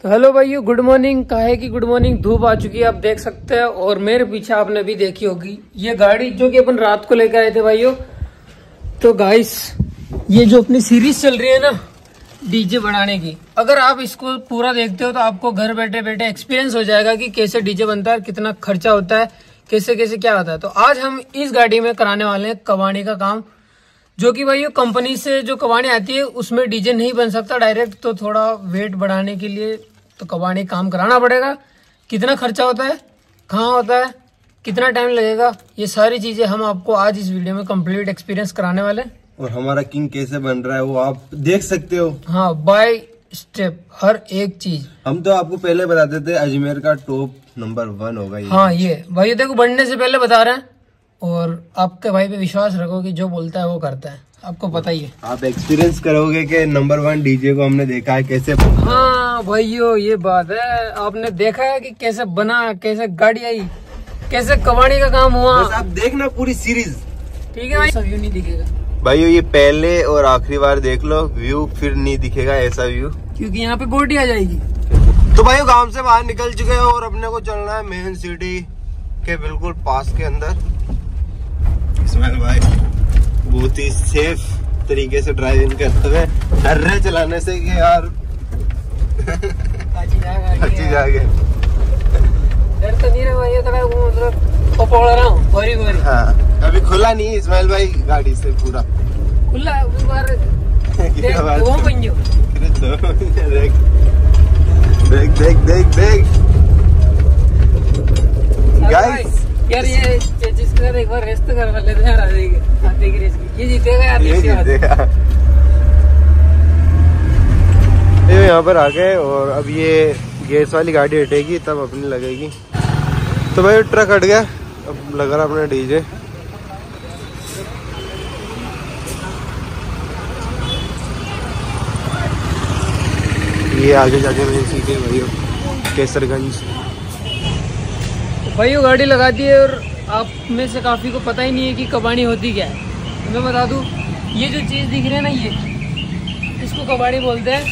तो हेलो भाइयों, good morning. काहे की गुड मॉर्निंग, धूप आ चुकी है आप देख सकते हैं। और मेरे पीछे आपने भी देखी होगी ये गाड़ी जो कि अपन रात को लेकर आए थे भाइयों। तो गाइस, ये जो अपनी सीरीज चल रही है ना डीजे बनाने की, अगर आप इसको पूरा देखते हो तो आपको घर बैठे बैठे एक्सपीरियंस हो जाएगा कि कैसे डीजे बनता है, कितना खर्चा होता है, कैसे कैसे क्या होता है। तो आज हम इस गाड़ी में कराने वाले हैं कबाड़ी का काम, जो कि भाई कंपनी से जो कबाड़ी आती है उसमें डीजे नहीं बन सकता डायरेक्ट। तो थोड़ा वेट बढ़ाने के लिए तो कबाड़ी काम कराना पड़ेगा। कितना खर्चा होता है, कहाँ होता है, कितना टाइम लगेगा, ये सारी चीजें हम आपको आज इस वीडियो में कंप्लीट एक्सपीरियंस कराने वाले हैं। और हमारा किंग कैसे बन रहा है वो आप देख सकते हो। हाँ, बाय स्टेप हर एक चीज। हम तो आपको पहले बताते थे अजमेर का टॉप नंबर 1 होगा ये। हाँ, ये भाई देखो बढ़ने से पहले बता रहे हैं। और आपके भाई पे विश्वास रखो कि जो बोलता है वो करता है, आपको पता ही है। आप एक्सपीरियंस करोगे कि नंबर 1 डीजे को हमने देखा है कैसे। हाँ भाइयों, ये बात है, आपने देखा है कि कैसे बना, कैसे गाड़ी आई, कैसे कबाड़ी का काम हुआ। बस आप देखना पूरी सीरीज, ठीक है भाई। सब व्यू नहीं दिखेगा भाइयों, ये पहले और आखिरी बार देख लो व्यू, फिर नहीं दिखेगा ऐसा व्यू, क्योंकि यहाँ पे गोटी आ जाएगी। तो भाइयों गांव से बाहर निकल चुके हैं और अपने को चलना है मेन सिटी के बिल्कुल पास के अंदर। इसमें भाई बहुत ही सेफ तरीके से ड्राइविंग करते हुए, डर रहे चलाने से कि यार अच्छी जागे। डर तो नहीं रहा भाई, मतलब पकड़ रहा हूँ गोरी गोरी। हाँ, अभी खुला नहीं इस्माइल भाई गाड़ी से पूरा खुला उस बार देख देख देख देख गाइस यार, ये जिसका एक बार रेस तो करवा लेते हैं हाथी की रेस की। ये जीतेगा यार, ये जीतेगा। यहाँ पर आ गए और अब ये गैस वाली गाड़ी हटेगी तब अपनी लगेगी। तो भाई ट्रक हट गया, अब लग रहा अपना डीजे। ये आगे जाके मैंने सीखे भाइयों केसरगंज। भाई गाड़ी लगा दी है और आप में से काफी को पता ही नहीं है कि कबाड़ी होती क्या है। तो मैं बता दूं, ये जो चीज दिख रही है ना, ये इसको कबाड़ी बोलते हैं।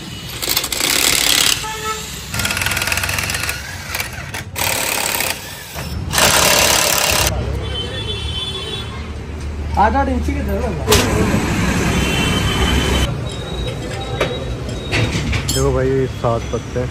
आधा इंची के देखो भाई, ये 7 पत्ते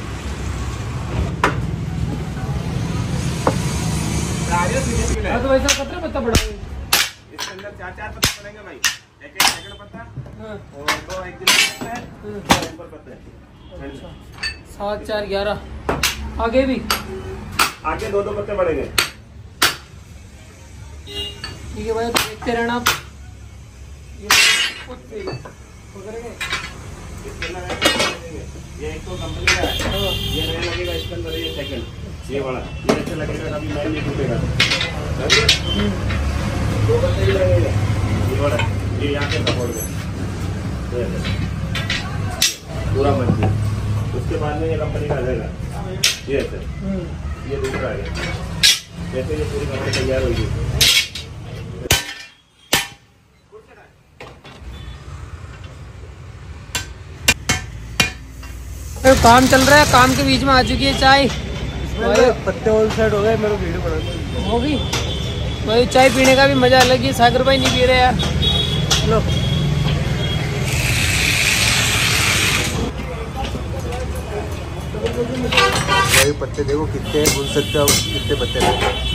तो वैसा कितना पत्ता पड़ा है इसके अंदर 4 पत्ते पड़ेंगे भाई। एक सेकंड पत्ता और 2 एक पत्ता है, 2 ऊपर पत्ते हैं। 7 4 11 आगे भी आगे 2 पत्ते पड़ेंगे। ठीक है भाई, तो देखते रहना आप। ये एक तो कंपनी का है, ये नया लगेगा इसके अंदर। ये सेकंड ये वाला ये अच्छा लगेगा, कभी मैल नहीं टूटेगा। 2 पत्ते भी लगेगा ये वाला, ये यहाँ पे सपोर्ट में पूरा मजबूत। उसके बाद में ये कंपनी का आ जाएगा ये ऐसे, ये दूसरा है। जैसे ये पूरी कंपनी तैयार होगी। तो काम चल रहा है, काम के बीच में आ चुकी है चाय। पत्ते ऑल साइड हो गए, मेरे को वीडियो बना होगी भाई। चाय पीने का भी मजा अलग ही। सागर भाई नहीं पी रहे यार। लो भाई, पत्ते देखो कितने भूल सकते हो, कितने पत्ते हैं।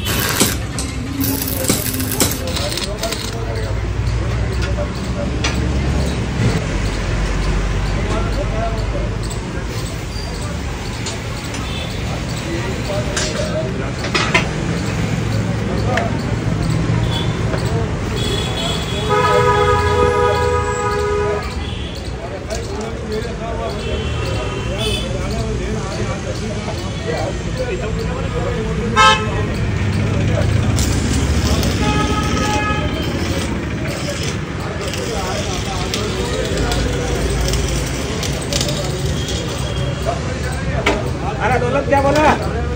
अरे दौलत क्या बोला?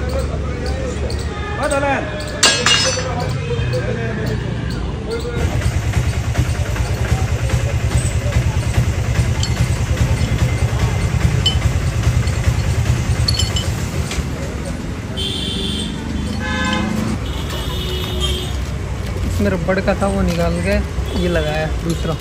दौलत इसमें रबड़ का था वो निकाल के ये लगाया दूसरा।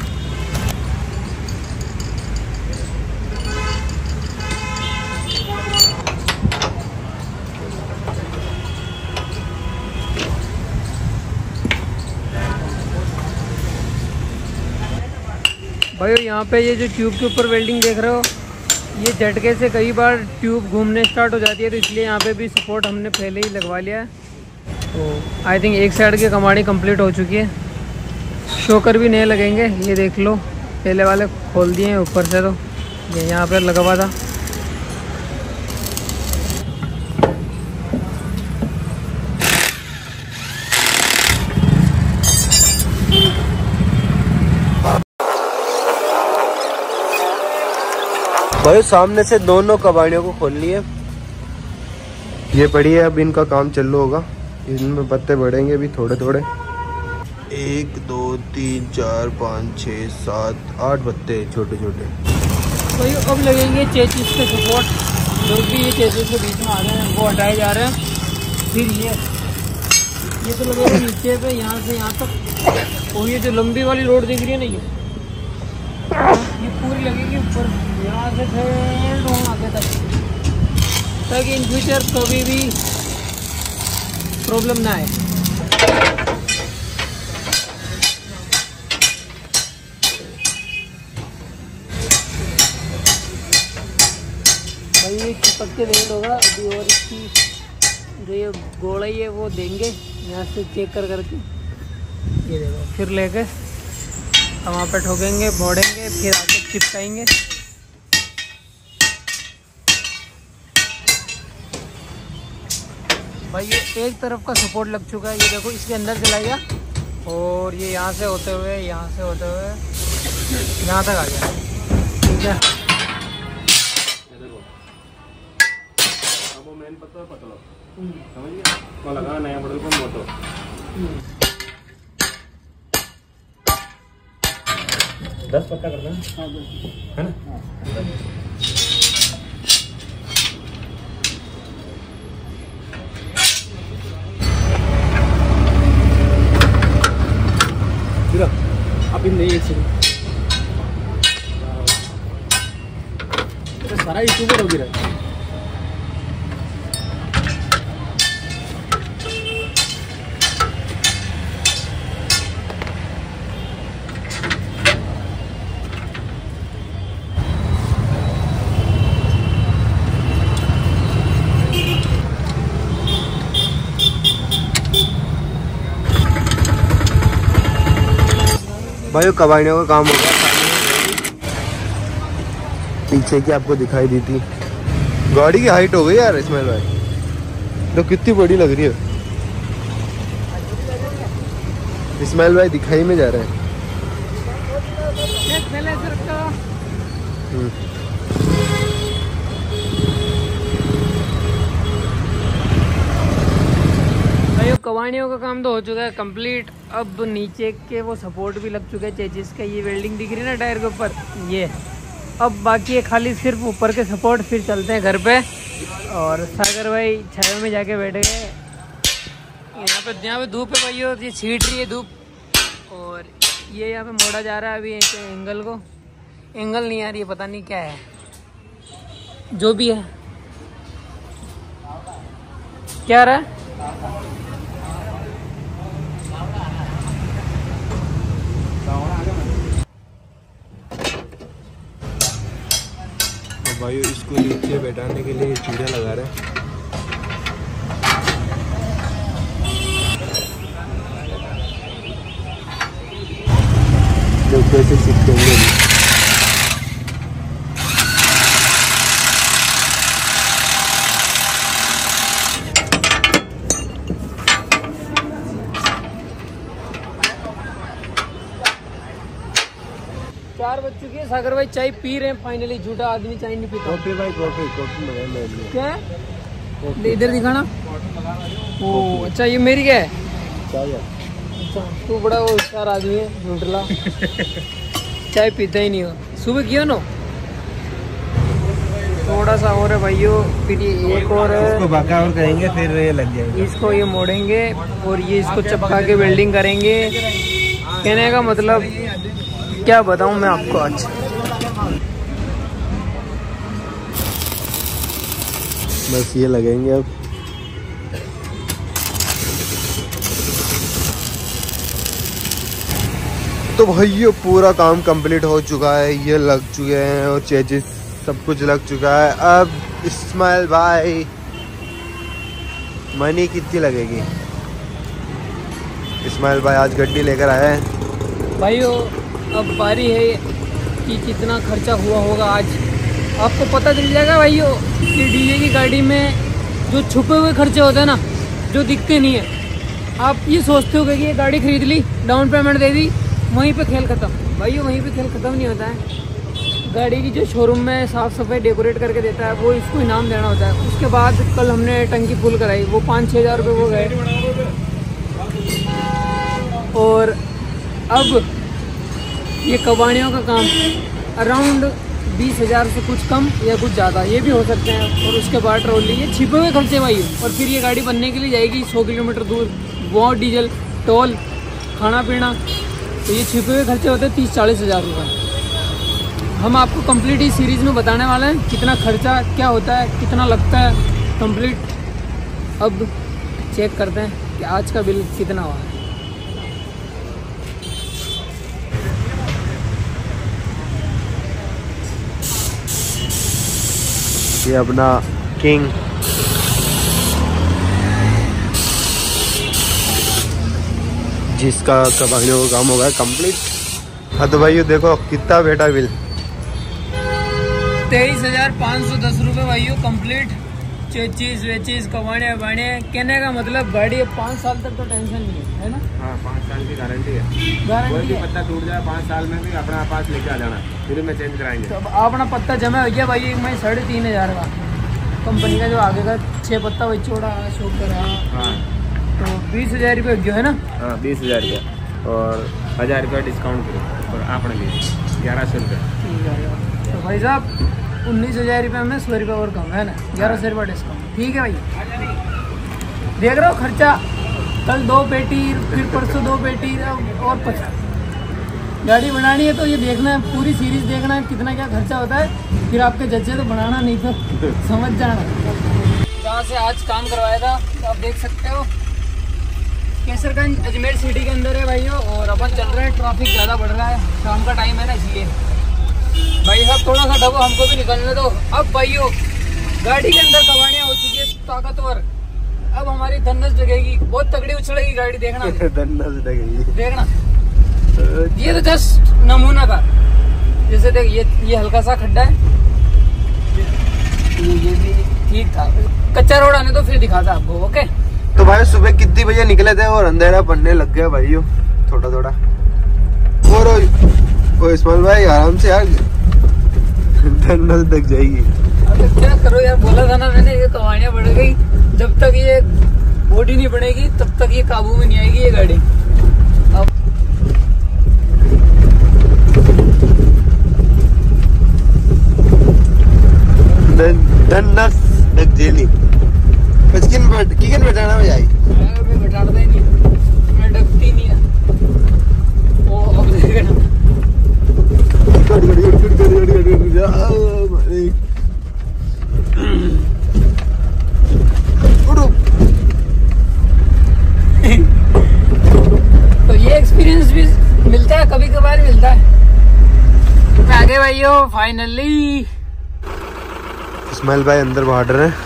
भाई यहाँ पे ये जो ट्यूब के ऊपर वेल्डिंग देख रहे हो, ये झटके से कई बार ट्यूब घूमने स्टार्ट हो जाती है, तो इसलिए यहाँ पे भी सपोर्ट हमने पहले ही लगवा लिया है। तो आई थिंक एक साइड की कमाड़ी कंप्लीट हो चुकी है, शोकर भी नए लगेंगे। ये देख लो पहले वाले खोल दिए हैं ऊपर से, तो ये यहाँ पर लगा हुआ था। भाई सामने से दोनों कबाड़ियों को खोल लिए, ये पड़ी है, अब इनका काम चालू होगा। इनमें पत्ते बढ़ेंगे भी थोड़े थोड़े। 1 2 3 4 5 6 7 8 पत्ते छोटे छोटे। भाई अब लगेंगे चेचिस के सपोर्ट, जो भी ये चेचिस के बीच में आ रहे हैं वो हटाए जा रहे हैं। फिर ये तो लगेगा नीचे पे, यहाँ से यहाँ तक। और ये जो लंबी वाली रोड दिख रही है ना, ये पूरी लगेगी ऊपर, यहाँ से फिर वहाँ आगे तक, ताकि इन फ्यूचर कभी भी प्रॉब्लम ना आए। भाई ये चिपक के वेल्ड होगा अभी, और इसकी जो ये गोलाई है वो देंगे यहाँ से चेक करके। ये देखो फिर लेके हम वहाँ पे ठोकेंगे, मोड़ेंगे, फिर आगे चिपकाएंगे। भाई ये एक तरफ का सपोर्ट लग चुका है, ये देखो इसके अंदर चलाएगा, और ये यहाँ से होते हुए यहाँ तक आ गया। ठीक है, अब वो मेन पत्ता पतला समझ गया, तो लगा नया मॉडल को मोटो। 10 पत्ता करना है ना। अभी नहीं है सारा यूट्यूबर हो गया। भाई कबाड़ियों का काम होगा, पीछे की आपको दिखाई दी थी। गाड़ी की हाइट हो गई यार इस्माइल भाई, तो कितनी बड़ी लग रही है। इस्माइल भाई दिखाई में जा रहे हैं। कवाड़ियों का काम तो हो चुका है कंप्लीट। अब नीचे के वो सपोर्ट भी लग चुके हैं चेचिस का, ये वेल्डिंग दिख रही है ना टायर के ऊपर, ये अब बाकी है खाली सिर्फ ऊपर के सपोर्ट। फिर चलते हैं घर पे, और सागर भाई छाया में जाके बैठ गए। यहाँ पे धूप है भाई, और ये छीट रही है धूप, और ये यहाँ पे मोड़ा जा रहा है अभी एंगल को। एंगल नहीं आ रही है, पता नहीं क्या है, जो भी है। क्या रहा है भाई, इसको नीचे बैठाने के लिए चूड़ा लगा रहे हैं। जो कैसे चिपकेंगे। चार बज चुकी है, सागर भाई चाय पी रहे हैं फाइनली। झूठा आदमी चाय नहीं पीता। कॉफी भाई, कॉफी क्या है? इधर दिखाना। ओ अच्छा, ये मेरी क्या है? चाय। अच्छा, तू बड़ा वो होशियार आदमी है झूठला। चाय पीता ही नहीं हो। सुबह किया ना थोड़ा सा और है भाइयों, फिर ये एक और है, इसको बाका और करेंगे, फिर ये लग जाएगा। इसको ये मोड़ेंगे और ये इसको चपका के वेल्डिंग करेंगे। कहने का मतलब क्या बताऊं मैं आपको आज। बस ये लगेंगे अब। तो भाइयों पूरा काम कंप्लीट हो चुका है, ये लग चुके हैं और चेजिस सब कुछ लग चुका है। अब इस्माइल भाई मनी कितनी लगेगी? इस्माइल भाई आज गड्डी लेकर आए हैं। भाइयों अब बारी है कि कितना खर्चा हुआ होगा आज। आपको पता चल जाएगा भाइयों कि डीजे की गाड़ी में जो छुपे हुए खर्चे होते हैं ना, जो दिखते नहीं है। आप ये सोचते हो कि ये गाड़ी खरीद ली, डाउन पेमेंट दे दी, वहीं पे खेल खत्म। भाइयों वहीं पे खेल खत्म नहीं होता है। गाड़ी की जो शोरूम में साफ़ सफाई डेकोरेट करके देता है वो इसको इनाम देना होता है। उसके बाद कल हमने टंकी फुल कराई, वो 5-6 हज़ार रुपये वो गए। और अब ये कबाड़ियों का काम अराउंड 20,000 से कुछ कम या कुछ ज़्यादा ये भी हो सकते हैं। और उसके बाद ट्रॉली, ये छिपे हुए खर्चे भाई। और फिर ये गाड़ी बनने के लिए जाएगी 100 किलोमीटर दूर, वो डीजल, टोल, खाना पीना, तो ये छिपे हुए खर्चे होते हैं 30-40 हज़ार रुपये। हम आपको कंप्लीट इस सीरीज़ में बताने वाले हैं कितना खर्चा क्या होता है, कितना लगता है कंप्लीट। अब चेक करते हैं कि आज का बिल कितना हुआ है। ये अपना किंग जिसका कबाड़ियों का काम होगा कंप्लीट। हाँ तो भाई देखो कितना बेटा बिल, 23,510 रुपये भाइयों कंप्लीट। चेचीज वेचीज कबाड़े बाड़े, कहने का मतलब गाड़ी 5 साल तक तो टेंशन नहीं है ना। हाँ 5 साल की गारंटी है। गारंटी है, पत्ता टूट जाए 5 साल में भी अपना पास लेके आ जाना, फिर में चेंज कराएंगे। तो अपना पत्ता जमा हो गया भाई, मैं 3,500 का कंपनी का जो आगे का 6 पत्ता वही छोड़ा शो करा। हाँ तो 20,000 रुपये जो है ना। हाँ 20,000 रुपया और 1,000 रुपया डिस्काउंट करो और आपने लिए 1,100 रुपया। ठीक है तो भाई साहब 19,000 रुपये में 100 रुपये और कम है ना, 1,100 रुपये डिस्काउंट। ठीक है भाई, देख रहे हो खर्चा, कल 2 पेटी, फिर परसों 2 पेटी और 50। गाड़ी बनानी है तो ये देखना है, पूरी सीरीज देखना है कितना क्या खर्चा होता है, फिर आपके जच्चे तो बनाना नहीं तो समझ जाना। जहाँ से आज काम करवाया था तो आप देख सकते हो केसरगंज अजमेर सिटी के अंदर है भाइयों। और अपन चल रहे हैं, ट्रैफिक ज़्यादा बढ़ रहा है, शाम का टाइम है ना इसलिए। भाई साहब थोड़ा सा ढको, हमको भी निकलने दो। अब भाइयों गाड़ी के अंदर कबाड़ियाँ हो चुकी है ताकतवर, अब हमारी धन्नस जगेगी, बहुत तगड़ी उछलेगी गाड़ी, देखना धन्नस लगेगी देखना। ये तो जस्ट नमूना था, जैसे देख ये हल्का सा खड्डा है, ये भी ठीक था। कच्चा रोड आने तो फिर दिखाता आपको। ओके तो भाई सुबह कितनी बजे निकले थे और अंधेरा पड़ने लग गया भाइयों थोड़ा थोड़ा। और इस्माइल भाई आराम से यार, धन्नस लग जाएगी। अब क्या करो यार, बोला था ना मैंने, ये कहानियां बढ़ गई। जब तक ये बॉडी नहीं बनेगी तब तक ये काबू में नहीं आएगी ये गाड़ी। अब धन्नस लग जेली किन बैठाना में जाए, मैं बैठाता ही नहीं, मैं डरती नहीं है। वो अब देखना तो ये एक्सपीरियंस भी मिलता है, कभी कभार मिलता है। आगे भाइयों फाइनली इस्माइल भाई अंदर बढ़ रहे हैं।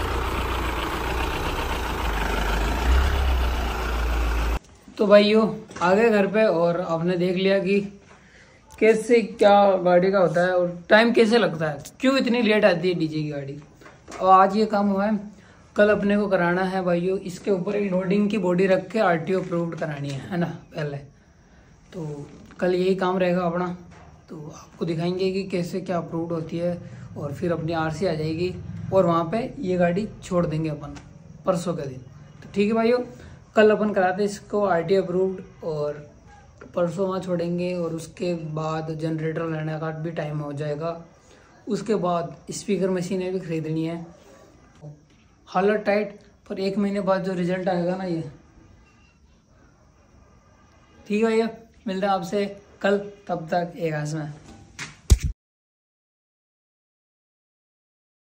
तो भाइयों आ गए घर पे और आपने देख लिया कि कैसे क्या गाड़ी का होता है और टाइम कैसे लगता है, क्यों इतनी लेट आती है डीजे की गाड़ी। और आज ये काम हुआ है, कल अपने को कराना है भाइयों, इसके ऊपर एक लोडिंग की बॉडी रख के आरटीओ अप्रूव्ड करानी है ना पहले। तो कल यही काम रहेगा अपना, तो आपको दिखाएंगे कि कैसे क्या अप्रूव्ड होती है और फिर अपनी आरसी आ जाएगी और वहाँ पे ये गाड़ी छोड़ देंगे अपन परसों के दिन। तो ठीक है भाइयों, कल अपन कराते इसको आरटीओ अप्रूव्ड और परसों वहाँ छोड़ेंगे और उसके बाद जनरेटर लेने का भी टाइम हो जाएगा उसके बाद स्पीकर मशीनें भी खरीदनी है। हालत टाइट, पर 1 महीने बाद जो रिजल्ट आएगा ना, ये ठीक है भैया। मिलता है आपसे कल, तब तक एक आसमान।